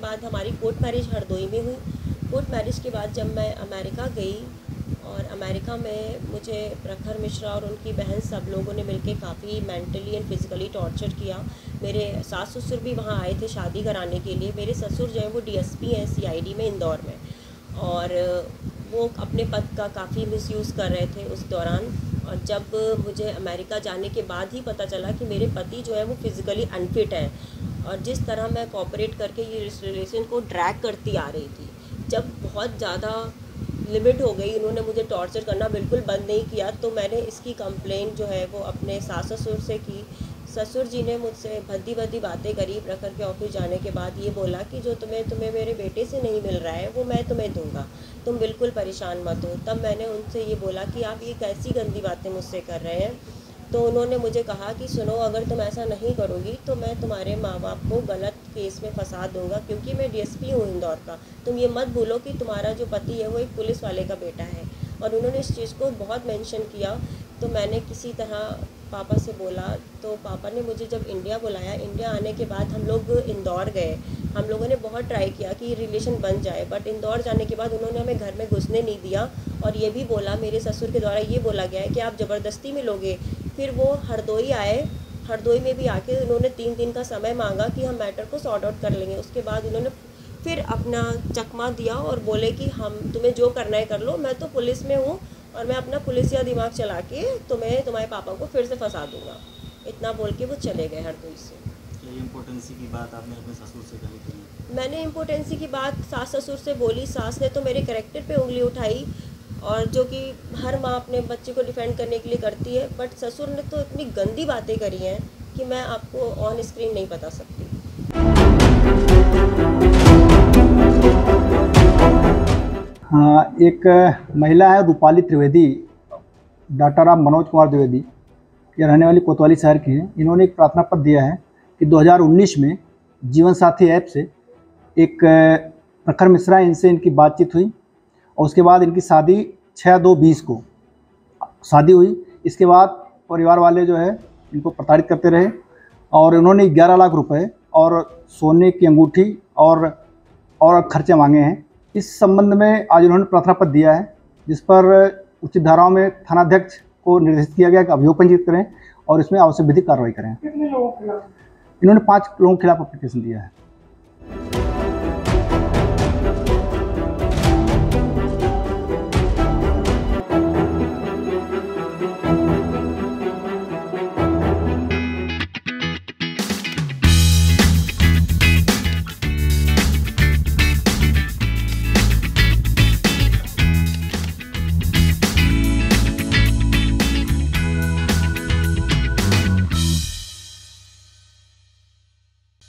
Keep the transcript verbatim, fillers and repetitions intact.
बाद हमारी court marriage Hardoi में हुई। कोर्ट मैरिज के बाद जब मैं अमेरिका गई और अमेरिका में मुझे प्रखर मिश्रा और उनकी बहन सब लोगों ने मिलके काफ़ी मेंटली एंड फिज़िकली टॉर्चर किया। मेरे सास ससुर भी वहाँ आए थे शादी कराने के लिए। मेरे ससुर जो है वो डीएसपी हैं सीआईडी में इंदौर में, और वो अपने पद का काफ़ी मिसयूज़ कर रहे थे उस दौरान। और जब मुझे अमेरिका जाने के बाद ही पता चला कि मेरे पति जो है वो फिज़िकली अनफिट है, और जिस तरह मैं कोऑपरेट करके ये रिलेशन को ड्रैग करती आ रही थी, जब बहुत ज़्यादा लिमिट हो गई, उन्होंने मुझे टॉर्चर करना बिल्कुल बंद नहीं किया, तो मैंने इसकी कंप्लेंट जो है वो अपने सास ससुर से की। ससुर जी ने मुझसे भद्दी भद्दी बातें करी। प्रखर के ऑफिस जाने के बाद ये बोला कि जो तुम्हें तुम्हें मेरे बेटे से नहीं मिल रहा है वो मैं तुम्हें दूंगा, तुम बिल्कुल परेशान मत हो। तब मैंने उनसे ये बोला कि आप ये कैसी गंदी बातें मुझसे कर रहे हैं। तो उन्होंने मुझे कहा कि सुनो, अगर तुम ऐसा नहीं करोगी तो मैं तुम्हारे माँ बाप को गलत केस में फंसा दूंगा, क्योंकि मैं डीएसपी हूँ इंदौर का। तुम ये मत भूलो कि तुम्हारा जो पति है वो एक पुलिस वाले का बेटा है। और उन्होंने इस चीज़ को बहुत मेंशन किया। तो मैंने किसी तरह पापा से बोला, तो पापा ने मुझे जब इंडिया बुलाया, इंडिया आने के बाद हम लोग इंदौर गए। हम लोगों ने बहुत ट्राई किया कि रिलेशन बन जाए, बट इंदौर जाने के बाद उन्होंने हमें घर में घुसने नहीं दिया। और ये भी बोला, मेरे ससुर के द्वारा ये बोला गया है कि आप ज़बरदस्ती मिलोगे। फिर वो हरदोई आए, हरदोई में भी आके उन्होंने तीन दिन का समय मांगा कि हम मैटर को सॉर्ट आउट कर लेंगे। उसके बाद उन्होंने फिर अपना चकमा दिया और बोले कि हम तुम्हें जो करना है कर लो, मैं तो पुलिस में हूँ और मैं अपना पुलिसिया दिमाग चला के तुम्हें तुम्हारे पापा को फिर से फंसा दूंगा। इतना बोल के वो चले गए हरदोई से। ये इम्पोर्टेंसी की बात आपने अपने ससुर से कही थी? मैंने इम्पोर्टेंसी की बात सास ससुर से बोली। सास ने तो मेरे कैरेक्टर पे उंगली उठाई, और जो कि हर माँ अपने बच्चे को डिफेंड करने के लिए करती है, बट ससुर ने तो इतनी गंदी बातें करी हैं कि मैं आपको ऑन स्क्रीन नहीं बता सकती। हाँ, एक महिला है रूपाली त्रिवेदी, डॉक्टर ऑफ मनोज कुमार द्विवेदी, ये रहने वाली कोतवाली शहर की हैं। इन्होंने एक प्रार्थना पत्र दिया है कि दो हज़ार उन्नीस में जीवन साथी ऐप से एक प्रखर मिश्रा, इनसे इनकी बातचीत हुई और उसके बाद इनकी शादी छः दो बीस को शादी हुई। इसके बाद परिवार वाले जो है इनको प्रताड़ित करते रहे और उन्होंने ग्यारह लाख रुपए और सोने की अंगूठी और और खर्चे मांगे हैं। इस संबंध में आज उन्होंने प्रार्थना पत्र दिया है, जिस पर उचित धाराओं में थानाध्यक्ष को निर्देशित किया गया कि अभियोग पंजीकृत करें और इसमें आवश्यक विधिक कार्रवाई करें। कितने लोगों के खिलाफ? इन्होंने पाँच लोगों के खिलाफ एप्लीकेशन दिया है।